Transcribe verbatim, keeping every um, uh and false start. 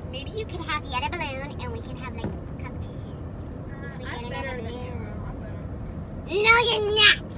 maybe you could have the other balloon and we can have like competition. Uh, if we I'm get better another than you. balloon. I'm better. No, you're not.